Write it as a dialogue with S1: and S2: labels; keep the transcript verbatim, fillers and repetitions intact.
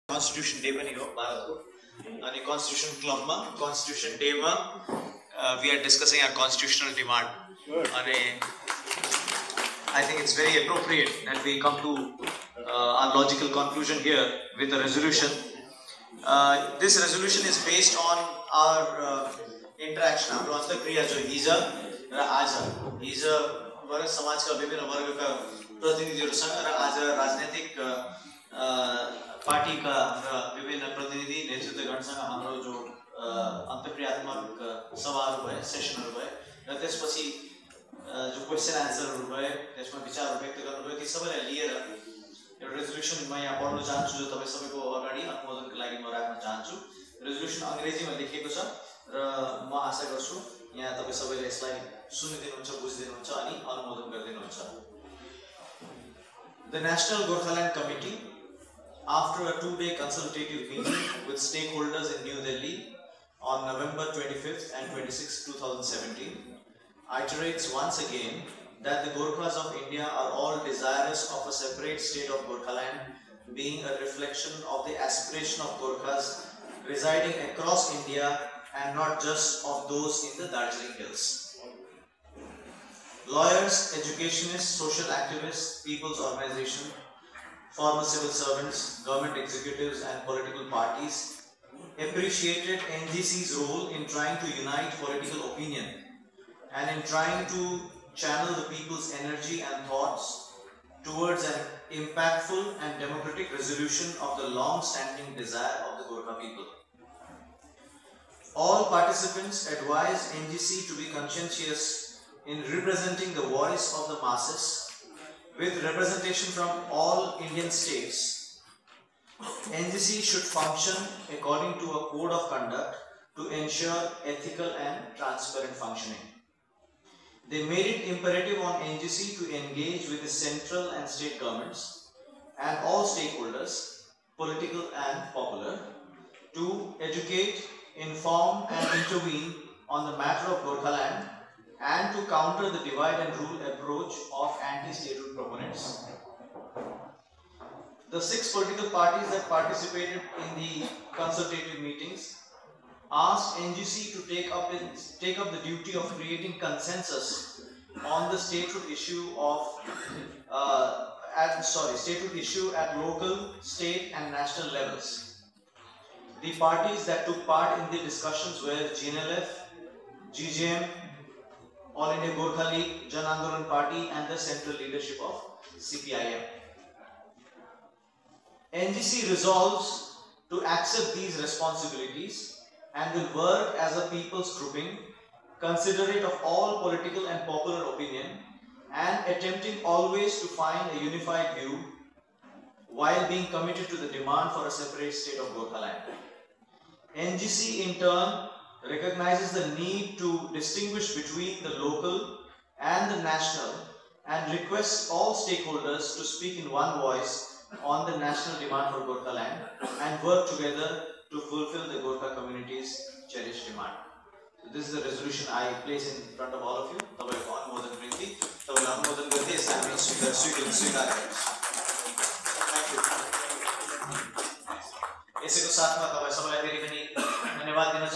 S1: Constitution Day पनि हो भारतको अनि Constitution Club मा Constitution Day मा uh, we are discussing our constitutional demand. अनि I think it's very appropriate that we come to uh, our logical conclusion here with a resolution. Uh, this resolution is based on our uh, interaction. हाम्रो अन्तर्क्रिया जो हिजो र आज हिजो वर्ग समाजका विभिन्न वर्गका प्रतिनिधिहरूसँग र आज राजनीतिक पार्टी का विभिन्न प्रतिनिधि नेतृत्वगणसँग हाम्रो जो अन्तर्क्रियात्मक सभाहरू भए सेसनहरू भए र त्यसपछि जो क्वेशन आन्सरहरू भए त्यसमा विचारहरू व्यक्त गर्नुभयो ती सबैलाई लिएर एउटा रेजोल्युसन म यहाँ पढ्न चाहन्छु जो तपाईँ सबैको अगाडि अनुमोदनको लागि म राख्न चाहन्छु। रेजोल्युसन अङ्ग्रेजीमा लेखिएको छ र म आशा गर्छु यहाँ तपाईँ सबैले यसलाई सुनिदिनुहुन्छ बुझिदिनुहुन्छ अनि अनुमोदन गरिदिनुहुन्छ। The National Gorkhaland Committee, after a two-day consultative meeting with stakeholders in New Delhi on November twenty-fifth and twenty-sixth, two thousand seventeen, iterates once again that the Gorkhas of India are all desirous of a separate state of Gorkhaland, being a reflection of the aspiration of Gorkhas residing across India and not just of those in the Darjeeling Hills. Lawyers, educationists, social activists, people's organizations, former civil servants, government executives and political parties appreciated N G C's role in trying to unite political opinion and in trying to channel the people's energy and thoughts towards an impactful and democratic resolution of the long-standing desire of the Gorkha people. All participants advised N G C to be conscientious in representing the voice of the masses with representation from all Indian states. N G C should function according to a code of conduct to ensure ethical and transparent functioning. They made it imperative on N G C to engage with the central and state governments and all stakeholders, political and popular, to educate, inform and intervene on the matter of Gorkhaland and to counter the divide and rule approach of anti-statehood proponents. The six political parties that participated in the consultative meetings asked N G C to take up, in, take up the duty of creating consensus on the statehood issue of uh, at, sorry, statehood issue at local, state and national levels. The parties that took part in the discussions were G N L F, G J M, All India Gorkha League, Jan Andolan Party and the central leadership of C P I M. N G C resolves to accept these responsibilities and will work as a people's grouping, considerate of all political and popular opinion and attempting always to find a unified view while being committed to the demand for a separate state of Gorkhaland. N G C in turn recognizes the need to distinguish between the local and the national and requests all stakeholders to speak in one voice on the national demand for Gorkhaland and work together to fulfill the Gorkha community's cherished demand. So this is the resolution I place in front of all of you. Thank you. यसैको साथमा तपाईं सबैलाई फेरि पनि धन्यवाद दिन